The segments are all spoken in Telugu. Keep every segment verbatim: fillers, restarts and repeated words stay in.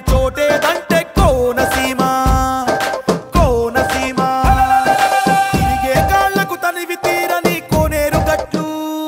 చోటేదంటే కోనసీమ కోనసీమ తిరిగే కాళ్ళకు తనివి తీరని కోనేరు గట్టు.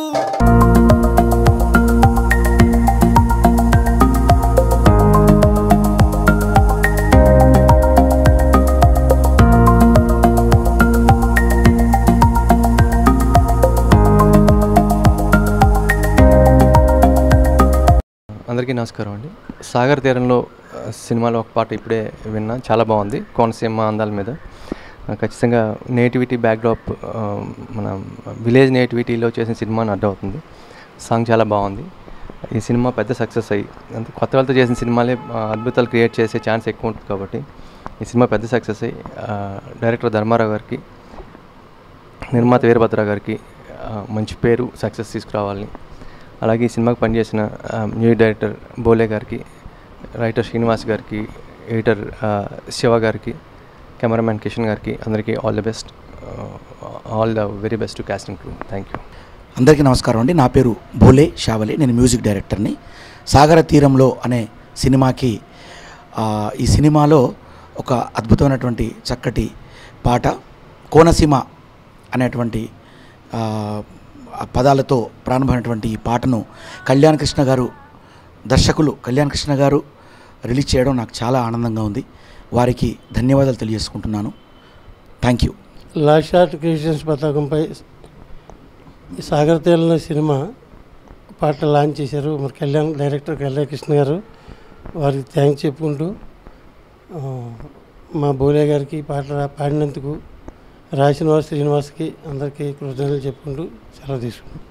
అందరికీ నమస్కారం అండి. సాగర్ తీరంలో సినిమాలో ఒక పాట ఇప్పుడే విన్నా, చాలా బాగుంది. కోనసీమ అందాల మీద ఖచ్చితంగా నేటివిటీ బ్యాక్డ్రాప్, మన విలేజ్ నేటివిటీలో చేసిన సినిమా అని అర్థమవుతుంది. సాంగ్ చాలా బాగుంది. ఈ సినిమా పెద్ద సక్సెస్ అయ్యి, అంత కొత్త వాళ్ళతో చేసిన సినిమాలే అద్భుతాలు క్రియేట్ చేసే ఛాన్స్ ఎక్కువ ఉంటుంది కాబట్టి ఈ సినిమా పెద్ద సక్సెస్ అయ్యి డైరెక్టర్ ధర్మారావు గారికి, నిర్మాత వీరభద్ర గారికి మంచి పేరు, సక్సెస్ తీసుకురావాలని, అలాగే ఈ సినిమాకి పనిచేసిన మ్యూజిక్ డైరెక్టర్ భోలే గారికి, రైటర్ శ్రీనివాస్ గారికి, ఎడిటర్ శివ గారికి, కెమెరామ్యాన్ కిషన్ గారికి అందరికీ all the best, all the very best to casting crew. Thank you. అందరికీ నమస్కారం అండి. నా పేరు భోలే షావలే, నేను మ్యూజిక్ డైరెక్టర్ని. సాగర తీరంలో అనే సినిమాకి ఈ సినిమాలో ఒక అద్భుతమైనటువంటి చక్కటి పాట కోనసీమ అనేటువంటి పదాలతో ప్రారంభమైనటువంటి ఈ పాటను కళ్యాణ్ కృష్ణ గారు, దర్శకులు కళ్యాణ్ కృష్ణ గారు రిలీజ్ చేయడం నాకు చాలా ఆనందంగా ఉంది. వారికి ధన్యవాదాలు తెలియజేసుకుంటున్నాను. Thank you. లాస్య క్రియేషన్స్ పతాకంపై సాగర్ తీరంలో సినిమా పాట లాంచ్ చేశారు మరి కళ్యాణ్ డైరెక్టర్ కళ్యాణ్ కృష్ణ గారు. వారికి థ్యాంక్స్ చెప్పుకుంటూ మా భోలే గారికి పాట పాడినందుకు రాసిన శ్రీనివాస్కి అందరికీ కృతజ్ఞతలు చెప్పుకుంటూ సెలవు తీసుకుంటాం.